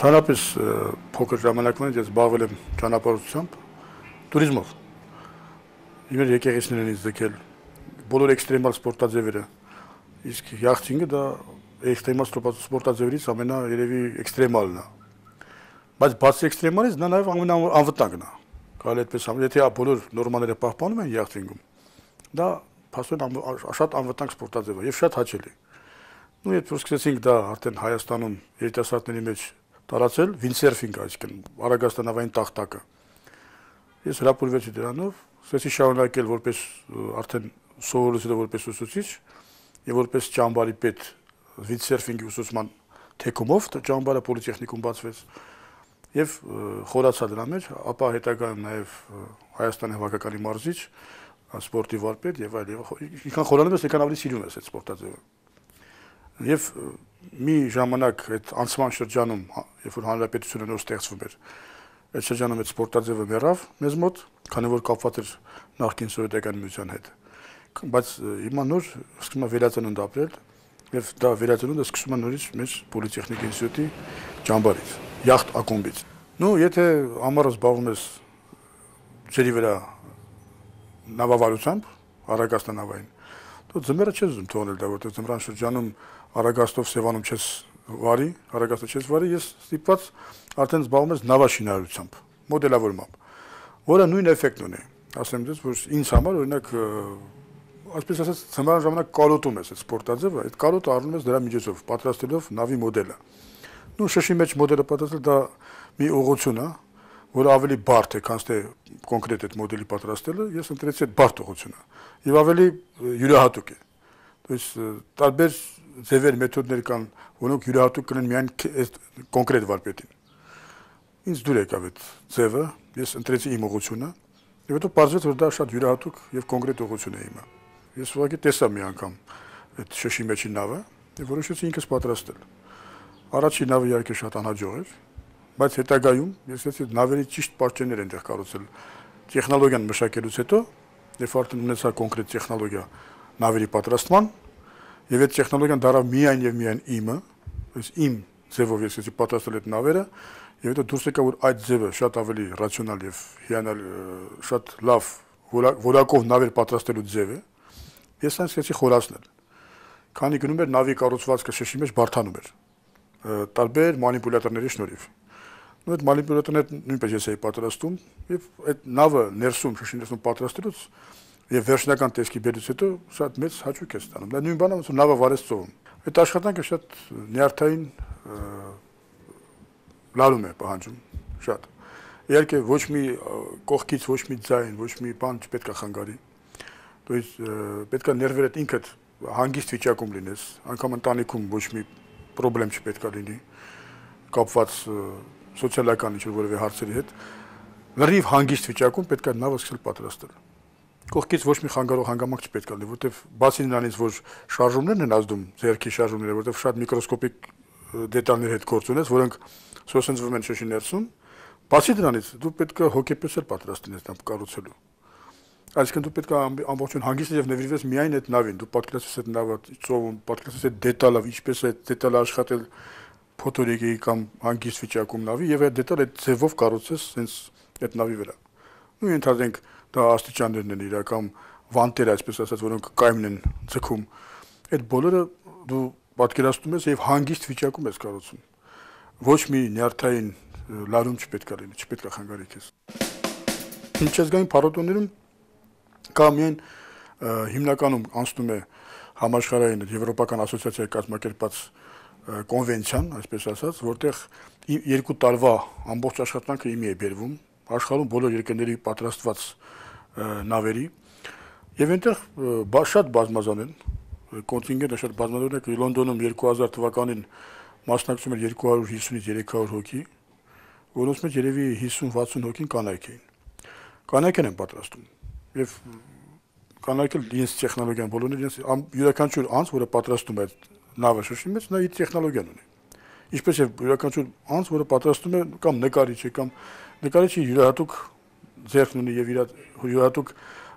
Ընդհանրապես փոքր ժամանակվանից ես զբաղվել եմ ճանապարհությամբ, туриզմով։ Իմ եկեղեցիներն ինձ ձգել բոլոր էքստրեմալ սպորտաձևերը, իսկ յախտինգը դա էքստրեմալ սպորտաձևերից երևի էքստրեմալն է։ Բայց բացի էքստրեմալից դա նաև ամենաանվտանգն է։ Կարելի այդպես ասել, եթե բոլոր նորմաները պահպանում են յախտինգում, դա փաստորեն շատ անվտանգ սպորտաձև է եւ շատ հաճելի։ Ու երբ որ սկսեցինք դա արդեն Հայաստանում երիտասարդների մեջ տարածել, վինդսերֆինգ, այսինքն արագաստանավային տախտակը։ Ես հրապուրվեցի դրանով, սկսեցի շարունակել որպես արդեն սովորելուց հետո որպես ուսուցիչ եւ որպես ճամբարի պետ վինդսերֆինգի ուսուցման թեկումով ճամբարը պոլիտեխնիկում բացվեց եւ խորացա դրա մեջ, ապա հետագայում նաեւ Հայաստանի հավաքականի մարզիչ, սպորտի վարպետ եւ այլն։ Ինքան խորանում ես, ինքան ավելի սիրում ես այդ սպորտաձևը։ Եվ մի ժամանակ այդ անցման շրջանում, երբ որ հանրապետությունը նոր ստեղծվում էր, այդ շրջանում այդ սպորտաձևը մեռավ մեզ մոտ, քանի որ կապված էր նախկին սովետական միության հետ։ Բայց հիմա նոր սկսում է վերածնունդ ապրել եւ դա վերածնունդը սկսում է նորից մեր պոլիտեխնիկ ինստիտուտի ճամբարից, յախտ ակումբից։ Ну, եթե ամառը զբաղվում ես ջրի վրա նավավարությամբ, արագաստանավային, դու ձմեռը չես ուզում թողնել դա, որտեղ ձմռան շրջանում արագաստով Սևանում չես վարի, արագաստով չես վարի, ես ստիպված արդեն զբաղվում ես նավաշինարարությամբ, մոդելավորմամբ, որը նույն էֆեկտն ունի։ Ասեմ դες, որ ինձ համար օրինակ այսպես ասած ձմռան ժամանակ կարոտում ես այդ սպորտաձևը, այդ կարոտը առնում ես դրա միջոցով, պատրաստելով նավի մոդելը։ Ну, շշի մեջ մոդելը պատրաստել դա մի ուղղություն է, որը ավելի բարդ է, քան թե կոնկրետ այդ մոդելի պատրաստելը, ես ընտրեցի այդ բարդ ուղղությունը եւ ավելի յուրահատուկ է։ То есть տարբեր ձևեր, մեթոդներ կան, որոնք յուրահատուկ կլինեն միայն այդ կոնկրետ վարպետին։ Ինձ դուր եկավ այդ ձևը, ես ընտրեցի իմ ուղղությունը եւ հետո պարզվեց, որ դա շատ յուրահատուկ եւ կոնկրետ ուղղություն է իմը։ Ես ուղղակի տեսա մի անգամ այդ շշի մեջի նավը եւ որոշեցի ինքս պատրաստել։ Առաջին նավը իհարկե շատ անհաջող էր, բայց հետագայում ես ասեցի նավերի ճիշտ պատճեններ են դեռ կառուցել տեխնոլոգիան մշակելուց հետո, երբ արդեն ունեցա կոնկրետ տեխնոլոգիա նավերի պատրաստման, եւ այդ տեխնոլոգիան դարավ միայն եւ միայն իմը, այսինքն իմ ձևով ես ասեցի պատրաստել այդ նավերը, եւ հետո դուրս եկա որ այդ ձևը շատ ավելի ռացիոնալ եւ հիանալ շատ լավ որակով նավեր պատրաստելու ձև է, ես այն սկսեցի խորացնել։ Քանի գնում էր նավի կառուցվածքը շշի մեջ բարթանում էր տարբեր մանիպուլյատորների շնորհիվ։ Ու այդ մանիպուլյատորները նույնպես ես էի պատրաստում եւ այդ նավը ներսում շշի ներսում պատրաստելուց եւ վերջնական տեսքի բերից հետո շատ մեծ հաճույք է ստանում։ Դա նույն բանը ոնց որ նավը վարես ծովում։ Այդ աշխատանքը շատ նյարդային լարում է պահանջում շատ։ Իհարկե ոչ մի կողքից ոչ մի ձայն, ոչ մի բան չպետք է խանգարի։ То есть պետք է ներվերդ ինքդ հանգիստ վիճակում լինես, անգամ ընտանիքում ոչ մի պրոբլեմ չպետք է լինի կապված սոցիալական ինչ-որ որևէ հարցերի հետ։ Լրիվ հանգիստ վիճակում պետք է նավը սկսել պատրաստել։ Կողքից ոչ մի խանգարող հանգամանք չպետք է լինի, որտեղ բացի նրանից, որ շարժումներն են ազդում, ձեռքի շարժումները, որտեղ շատ միկրոսկոպիկ դետալների հետ գործ ունես, որոնք սոսնձվում են շշի ներսում, բացի դրանից դու պետք է հոգեպես պատրաստ լինես դա կառուցելու։ Այսինքն դու պետք է ամբողջովին հանգիստ եւ նվիրվես միայն այդ նավին, դու պատկերացրես այդ նավը ծովում, պատկերացրես այդ դետալը, ինչպես է դետալը աշխատել փոթորիկի կամ հանգիստ վիճակում նավի եւ այդ դետալը այդ ձևով կառուցես հենց այդ նավի վրա։ Ու ընդհանրենք դա աստիճաններն են իրական վանտեր, այսպես ասած, որոնք կայմն են ձգում։ Այդ բոլորը դու պատկերացնում ես եւ հանգիստ վիճակում ես կառուցում։ Ոչ մի նյարդային լարում չպետք է լինի, չպետք է խանգարի քեզ։ Միջազգային փառատոներում կա միայն հիմնականում անցնում է համաշխարհային եվրոպական ասոցիացիայի կազմակերպած կոնվենցիան, այսպես ասած, որտեղ 2 տարվա ամբողջ աշխատանքը իմի է բերվում աշխարհում բոլոր երկրների պատրաստված նավերի եւ այնտեղ շատ բազմազան են կոնտինգենտը շատ բազմազան է Լոնդոնում 2000 թվականին մասնակցում էր 250-ից 300 հոգի, որոնց մեջ երևի 50-60 հոգին կանայք էին։ Կանայք են պատրաստում եւ կանայք էլ իրենց տեխնոլոգիան բոլորն իրենց յուրաքանչյուր անձ, որը պատրաստում է նավը շշի մեջ, նա իր տեխնոլոգիան ունի։ Ինչպես եւ յուրաքանչյուր անձ, որը պատրաստում է կամ նկարիչ է կամ նկարիչը յուրահատուկ ձեռքն ունի եւ իր յուրահատուկ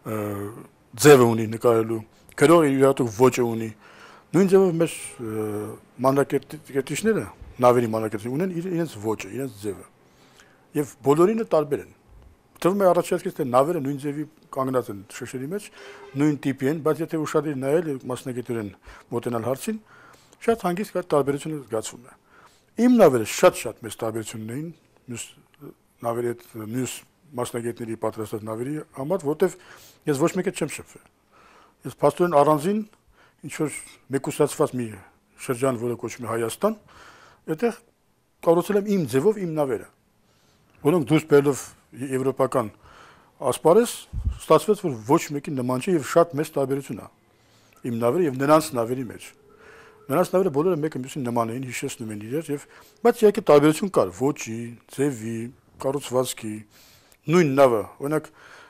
ձևը ունի նկարելու, գրողը յուրահատուկ ոճը ունի։ Նույն ձևով մեր մանրակերտիչները նավերի մանրակերպություն ունեն իրենց ոճը, իրենց ձևը։ Եվ բոլորինը տարբեր են։ Թվում է առաջարկես թե նավերը նույն ձևի կանգնած են շշերի մեջ, նույն տիպի են, բայց եթե ուշադիր նայել եւ մասնագետորեն մոտենալ հարցին, շատ հանգիստ կա տարբերությունը զգացվում է։ Իմ նավերը շատ մեծ տարբերություն ունեին մյուս նավերի հետ, մյուս մասնագետների պատրաստած նավերի համար, որտեվ ես ոչ մեկը չեմ շփվել։ Ես փաստորեն առանձին ինչ որ մեկուսացված մի շրջան, որը կոչվում է Հայաստան, այդտեղ կառուցել եմ իմ ձևով իմ նավերը, որոնք դուրս բերելով եվրոպական ասպարեզ, ստացվեց, որ ոչ մեկի նման չէ եւ շատ մեծ տարբերություն է իմ նավերը եւ նրանց նավերի մեջ։ Նրանց նավերը բոլորը մեկը մյուսին նման էին, հիշեցնում են իրար եւ բայց իհարկե տարբերություն կար ոճի, ձևի, կառուցվածքի, նույն նավը, օրինակ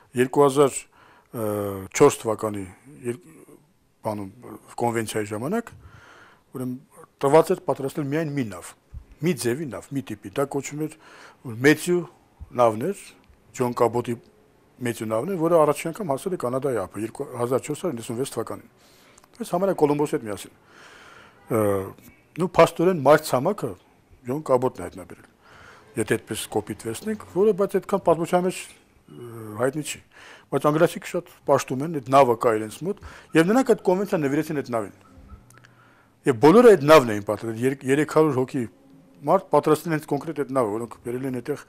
2004 թվականի բանում կոնվենցիայի ժամանակ, ուրեմն տված էր պատրաստել միայն մի նավ, մի ձևի նավ, մի տիպի, դա կոչվում էր մեծյու նավներ, Ջոն Կաբոտի մեծյու նավներ, որը առաջին անգամ հասել է Կանադայի ափը 1496 թվականին։ Այս համարը Կոլումբոսի հետ միասին։ Նու փաստորեն մայր ցամաքը Ջոն Կաբոտն է հայտնաբերել։ Եթե այդպես կոպիտ վերցնենք, որը բայց այդքան պատմության մեջ հայտնի չի։ Բայց անգլիացիք շատ պաշտում են, այդ նավը կա իրենց մոտ, եւ նրանք այդ կոնվենցիան նվիրեցին այդ նավին։ Եվ բոլորը այդ նավն էին պատրաստել, 300 հոգի մարդ պատրաստել են կոնկրետ այդ նավը, որոնք բերել են այդտեղ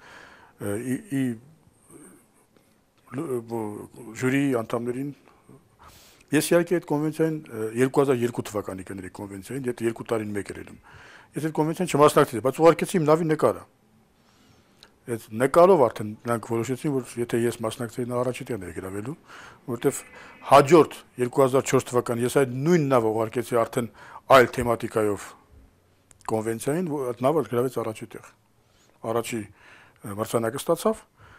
ժյուրիի անդամներին։ Ես իհարկե այդ կոնվենցիային 2002 թվականի կներեք կոնվենցիային, եթե 2 տարին մեկ էր ելում։ Ես այդ կոնվենցիային չմասնակցեցի, բայց ուղարկեցի իմ նավի նկարը։ Այդ նկարով արդեն նրանք որոշեցին, որ եթե ես մասնակցեի նա առաջի տեղն էր գրավելու, որովհետև հաջորդ 2004 թվականին ես այդ նույն նավը ուղարկեցի արդեն այլ թեմատիկայով կոնվենցիային, այդ նավը գրավեց առաջի տեղ։ Առաջի մրցանակը ստացավ,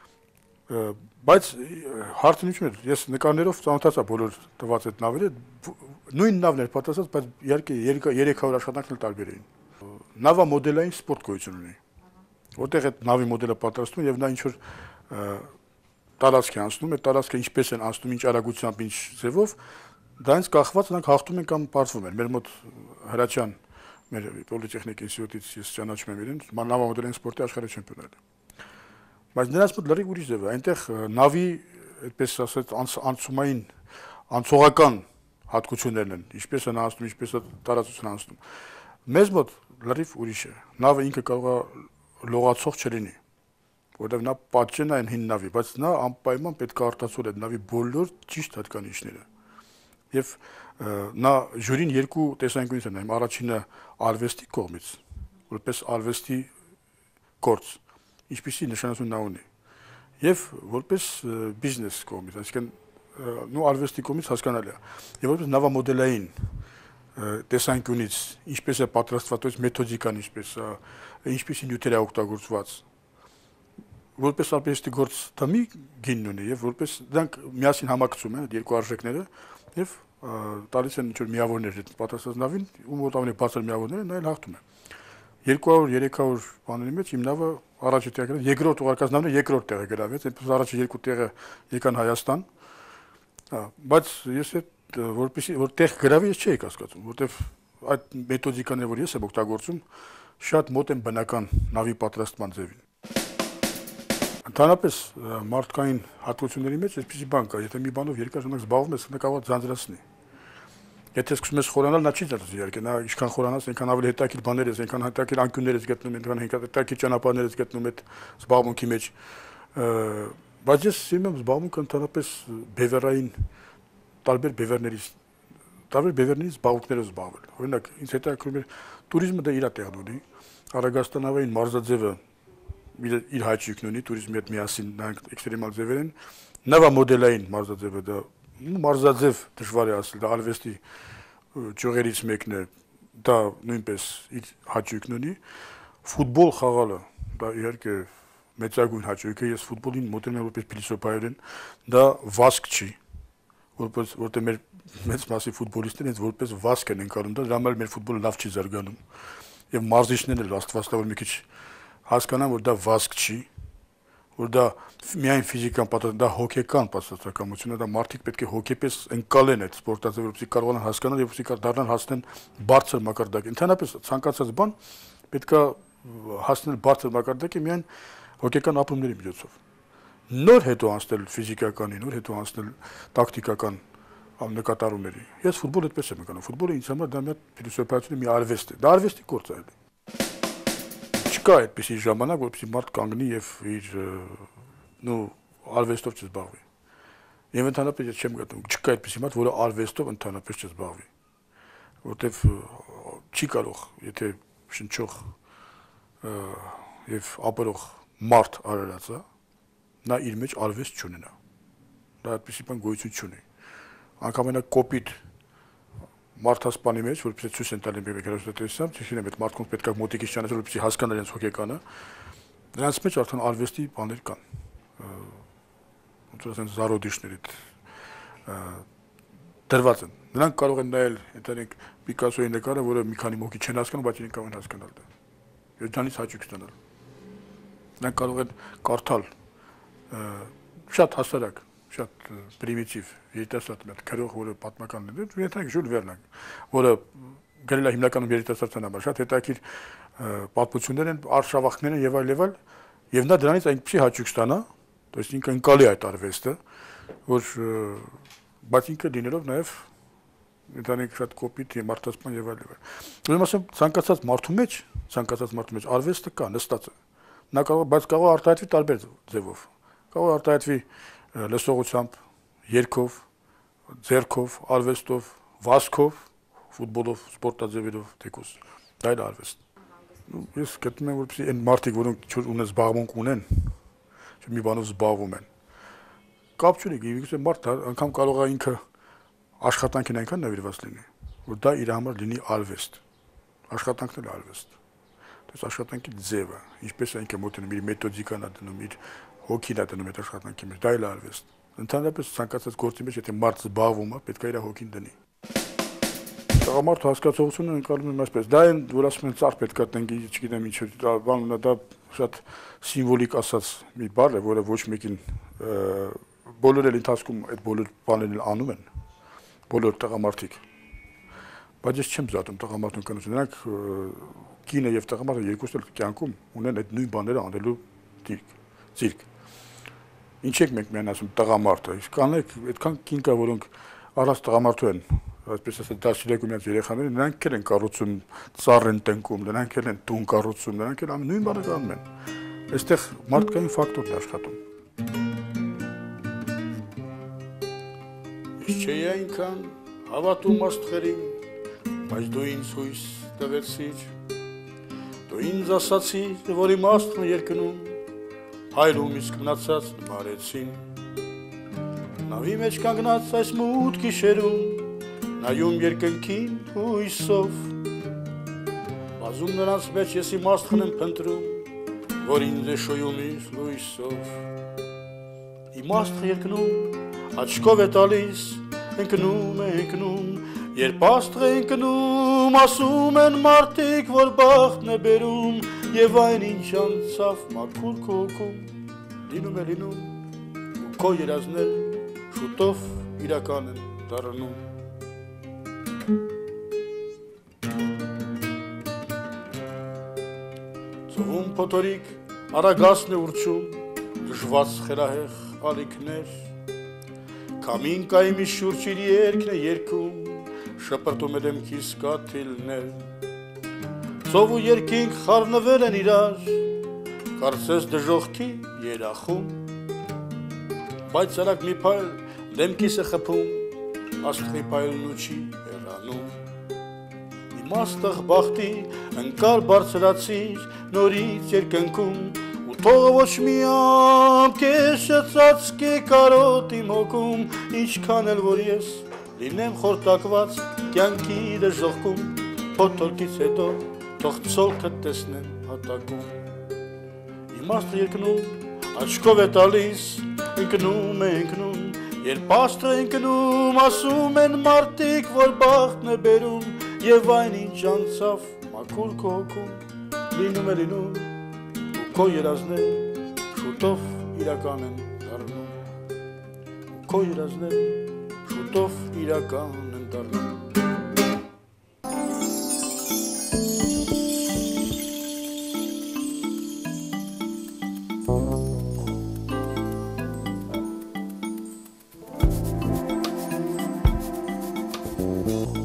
բայց հարցն ինչու՞մ էր, ես նկարներով ծանոթացա բոլոր տված այդ նավերը, նույն նավն էր պատրաստած, բայց իհարկե 300 աշխատանքն էլ տարբեր էին։ Նավը մոդելային սպորտ գոյություն ունի, որտեղ այդ նավի մոդելը պատրաստում եւ նա ինչ որ տարածք է անցնում, այդ տարածքը ինչպես են անցնում, ինչ արագությամբ, ինչ ձևով, դրանից կախված նրանք հաղթում են կամ պարտվում են։ Մեր մոտ Հրաչյան մեր պոլիտեխնիկ ինստիտուտից ես ճանաչում եմ իրեն, նավամոդելային սպորտի աշխարհի չեմպիոն է։ Բայց նրանց մոտ լրիվ ուրիշ ձև է, այնտեղ նավի, այդպես ասած, անցումային, անցողական հատկություններն են, ինչպես են անցնում, ինչպես է տարածություն անցնում։ Մեզ մոտ լրիվ ուրիշ է։ Նավը ինքը կարող է լողացող չլինի, որովհետև նա պատճեն այն հին նավի, բայց նա անպայման պետք է արտացոլի այդ նավի բոլոր ճիշտ հատկանիշները։ Եվ նա ժյուրին երկու տեսանկյունից են նայում, առաջինը արվեստի կողմից, որպես արվեստի գործ, ինչպիսի նշանություն նա ունի, եւ որպես բիզնես կողմից, այսինքն նու արվեստի կողմից հասկանալի է, եւ որպես նավամոդելային տեսանկյունից, ինչպես է պատրաստված, մեթոդիկան ինչպիսի նյութեր է օգտագործված, որպես արվեստի գործ դա մի գին ունի եւ որպես դրանք միասին համակցում են երկու արժեքները եւ տալիս են ինչ-որ միավորներ պատրաստած նավին, ում որ ավելի բարձր միավորները նա էլ հաղթում է։ 200-300 բաների մեջ իմ նավը առաջի տեղը, երկրորդ ուղարկած նավն է երկրորդ տեղը գրավեց, այնպես առաջի երկու տեղը եկան Հայաստան, բայց ես այդ որպեսի որ տեղ գրավի ես չէի կասկածում, որտեվ այդ մեթոդիկաները, որ ես եմ օգտագործում, շատ մոտ են բնական նավի պատրաստման ձևին։ Ընդհանրապես մարդկային հատկությունների մեջ այսպիսի բան կա, եթե մի բանով երկար ժամանակ զբաղվում ես, նա կարող է ձանձրացնի։ Եթե սկսում ես խորանալ, նա չի ձանձրացնի, իհարկե, նա ինչքան խորանաս, այնքան ավելի հետաքրքիր բաներ ես, այնքան հետաքրքիր անկյուններ ես գտնում, այնքան հետաքրքիր ճանապարհներ ես գտնում այդ զբաղմունքի մեջ։ Բայց ես սիրում եմ զբաղմունքը ընդհանրապես բևեռային տարբեր բևեռներից զբաղմունքներով զբաղվել։ Օրինակ, ինձ հետաքրքրում է տուրիզմը դա իր տեղն ունի, Արագաստանավային մարզաձևը իր հաճույքն ունի, տուրիզմի հետ միասին նրանք էքստրեմալ ձևեր են, նավամոդելային մարզաձևը դա մարզաձև դժվար է ասել, դա արվեստի ճյուղերից մեկն է, դա նույնպես իր հաճույքն ունի, ֆուտբոլ խաղալը, դա իհարկե մեծագույն հաճույք է, ես ֆուտբոլին մոտենում եմ որպես փիլիսոփայորեն, դա վազք չի, որտեղ մեր մեծ մասի ֆուտբոլիստները հենց որպես վազք են ընկալում, դա համար մեր ֆուտբոլը լավ չի զարգանում, եւ մարզիչներն էլ աստված տա որ մի քիչ հասկանան, որ դա վազք չի, որ դա միայն ֆիզիկան պատասխան, դա հոգեկան պատասխանատվություն է, դա մարդիկ պետք է հոգեպես ընկալեն այդ սպորտաձևը, որպեսզի կարողանան հասկանալ եւ որպեսզի դառնան հասնեն բարձր մակարդակի։ Ընդհանրապես ցանկացած բան պետք է հասնել բարձր մակարդակի միայն հոգեկան ապրումների միջոցով։ Նոր հետո անցնել ֆիզիկականի, նոր հետո անցնել տակտիկական նկատառումների։ Ես ֆուտբոլը այդպես եմ անում։ Ֆուտբոլը ինձ համար դա մի հատ փիլիսոփայությունի մի արվեստ է։ Դա արվեստի գործ է։ Չկա այդպիսի ժամանակ, որպեսզի մարդ կանգնի եւ իր արվեստով չզբաղվի։ Եվ ընդհանրապես ես չեմ գտնում, չկա այդպիսի մարդ, որը արվեստով ընդհանրապես չզբաղվի, որտեվ չի կարող, եթե շնչող եւ ապրող մարդ արարած է, նա իր մեջ արվեստ չունենա։ Դա այդպիսի բան գոյություն չունի։ Անկամ կոպիտ մարդասպանի մեջ, որպեսզի ցույց են տալի մեկ հերոսատեսությամբ, չգիտեմ, այդ մարդկանց պետք է մոտիկից ճանաչել, որպեսզի հասկանան իրենց հոգեկանը, նրանց մեջ արդեն արվեստի բաներ կան։ Ոնց որ ասեն զարոդիշների դրված են։ Նրանք կարող են նայել, ընտանիք Պիկասոյի նկարը, որը մի քանի մոկի չեն հասկանում, բայց իրենք կարող են հասկանալ դա։ Եվ դրանից հաճույք ստանալ։ Նրանք կարող են կարդալ շատ հասարակ, շատ պրիմիտիվ երիտասարդ մի հատ գրող, որը պատմականն է, ենթադրենք Ժյուլ Վերնը, որը գրել է հիմնականում երիտասարդության համար, շատ հետաքրքիր պատմություններ են, արշավախքներ են եւ այլ, եւ նա դրանից այնպեսի հաճույք ստանա, то есть ինքը ընկալի այդ արվեստը, որ բայց ինքը լինելով նաեւ ընտանիք շատ կոպիտ եւ մարդասպան եւ այլ։ Ուրեմն ասեմ, ցանկացած մարդու մեջ արվեստը կա, նստած է։ Նա բայց կարող է արտահայտվի տարբեր ձևով։ Կարող է արտահայտվի լսողությամբ, երգով, ձեռքով, արվեստով, վազքով, ֆուտբոլով, սպորտաձևերով, թեկուզ։ Դա է արվեստ։ Ես գտնում եմ, որպեսզի այն մարդիկ, որոնք ունեն զբաղմունք ունեն, մի բանով զբաղվում են։ Կապ չունի, գիտես, մարդը անգամ կարող է ինքը աշխատանքին այնքան նվիրված լինի, որ դա իր համար լինի արվեստ։ Աշխատանքն էլ արվեստ։ Դες աշխատանքի ձևը, ինչպես է ինքը մոտենում, իր մեթոդիկան է դնում, իր հոգին է դնում այդ աշխատանքի մեջ, դա էլ արվեստ։ Ընդհանրապես ցանկացած գործի մեջ, եթե մարդ զբաղվում է, պետք է իր հոգին դնի։ Տղամարդու հասկացողությունը ընկալում եմ այսպես, դա են, որ ասում են ծառ պետք է տնկի, չգիտեմ ինչ, դա շատ սիմվոլիկ ասած մի բառ է, որը ոչ մեկին բոլորը ընթացքում այդ բոլոր բաներն անում են, բոլոր տղամարդիկ։ Բայց ես չեմ զատում տղամարդուն կնոջ, նրանք կինը եւ տղամարդը երկուսն էլ կյանքում ունեն այդ նույն բաները անելու ծիրք։ Ինչ եք մենք միայն ասում տղամարդը, իսկ կանեք այդքան կին կա, որոնք առանց տղամարդու են, այսպես ասած դասիրեկու միած երեխաները, նրանք էլ են կառուցում, ծառ են տնկում, նրանք էլ են տուն կառուցում, նրանք էլ նույն բանը անում են։ Այստեղ մարդկային ֆակտորն է աշխատում։ Ես չէի այնքան հավատում աստղերին, բայց դու ինձ հույս տվեցիր, դու ինձ ասացիր, որ իմ աստղն երկնում, հայրում իսկ մնացած նմարեցին, նավի մեջ կանգնած այս մութ գիշերում, նայում երկնքին հույսով, բազում նրանց մեջ ես իմ աստղն եմ փնտրում, որ ինձ է շոյում իր լույսով, իմ աստղ երկնում, աչքով է տալիս, ընկնում է ընկնում, երբ աստղ է ընկնում, ասում են մարդիկ, որ բախտն է բերում, եւ այն ինչ անցավ մաքուր քո հոգում, լինում է լինում, ու քո երազներ շուտով իրական են դառնում։ Ծովում փոթորիկ արագասն է ուրջում, դժված խելահեղ ալիքներ, Քամին կայի մի շուրջ իր երկն է երգում, շպրտում է դեմքիս կաթիլներ, Ծով ու երկինք խառնվել են իրար, կարծես դժոխքի երախում, Բայց արագ մի փայլ դեմքիս է խփում, աստղի փայլն ու չի հեռանում, Իմ աստղ բախտի ընկալ բարձրացիր, նորից երկնքում, Թողը ոչ մի ամկեշացած կե կարոտ իմ հոգում, ինչքան էլ որ ես լինեմ խորտակված կյանքի դժոխքում, փոթորկից հետո թող ցոլքը տեսնեմ հատակում։ Իմաստը երկնում, աչքով է տալիս, ընկնում է ընկնում, երբ աստղը ընկնում, ասում են մարդիկ, որ բախտն է բերում, եւ այն ինչ անցավ մաքուր քո հոգում, լինում է լինում, Քո երազներ շուտով իրական են դառնում, Քո երազներ շուտով իրական են դառնում։ Thank you.